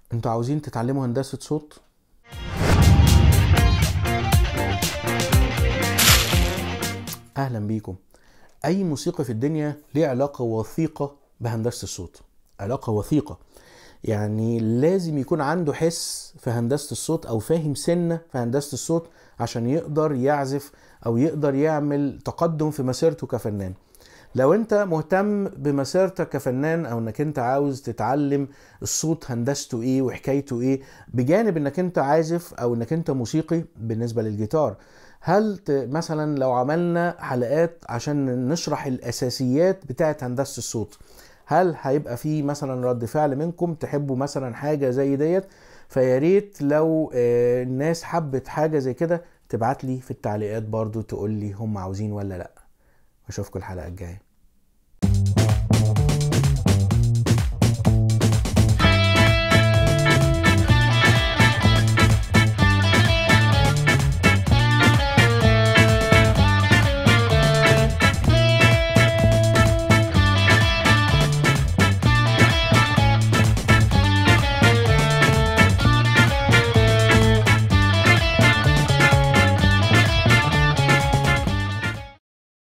انتوا عاوزين تتعلموا هندسة صوت؟ اهلا بيكم. اي موسيقى في الدنيا ليه علاقة وثيقة بهندسة الصوت، علاقة وثيقة. يعني لازم يكون عنده حس في هندسة الصوت او فاهم سنة في هندسة الصوت عشان يقدر يعزف او يقدر يعمل تقدم في مسيرته كفنان. لو انت مهتم بمسيرتك كفنان او انك انت عاوز تتعلم الصوت هندسته ايه وحكايته ايه، بجانب انك انت عازف او انك انت موسيقي بالنسبة للجيتار، هل مثلا لو عملنا حلقات عشان نشرح الاساسيات بتاعة هندسة الصوت، هل هيبقى في مثلا رد فعل منكم تحبوا مثلا حاجة زي ديت؟ فياريت لو الناس حبت حاجة زي كده تبعت لي في التعليقات برضو تقول لي هم عاوزين ولا لا. اشوفكم الحلقة الجاية.